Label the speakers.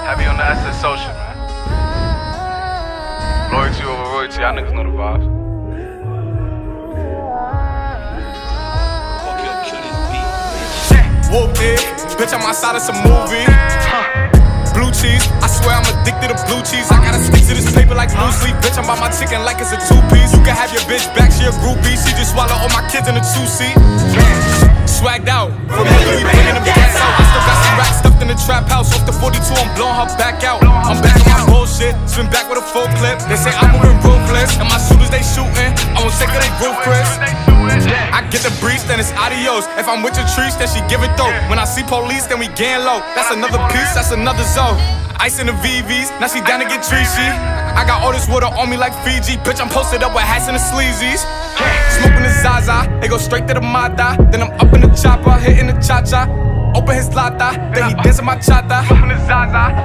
Speaker 1: Heavy on the SS social, man. Loyalty over royalty, y'all niggas know the vibes.
Speaker 2: Whoop it, bitch, I'm outside of some movie. Blue cheese, I swear I'm addicted to blue cheese. I gotta stick to this paper like blue sleep. Bitch, I'm by my chicken like it's a two-piece. You can have your bitch back, she a groupie. She just swallow all my kids in a two-seat. Swagged out, remember we bringing them gas out. I still got some racks stuffed in the trap house. Off the 42, I'm blowing her back out. I'm back on my bullshit, spin back with a full clip. They say I'm moving ruthless, and my shooters they shooting. I won't take of they roof, Chris. I get the breeze, then it's adios. If I'm with your trees, then she give it though. When I see police, then we gang low. That's another piece, that's another zone. Ice in the VVs, now she down to get treachy. I got all this water on me like Fiji. Bitch, I'm posted up with hats and the sleazies. Smoking the Zaza, they go straight to the Mata. Then I'm up in the chopper, hitting the cha-cha. Open his lata, then he dancing my chata. Smoking the Zaza,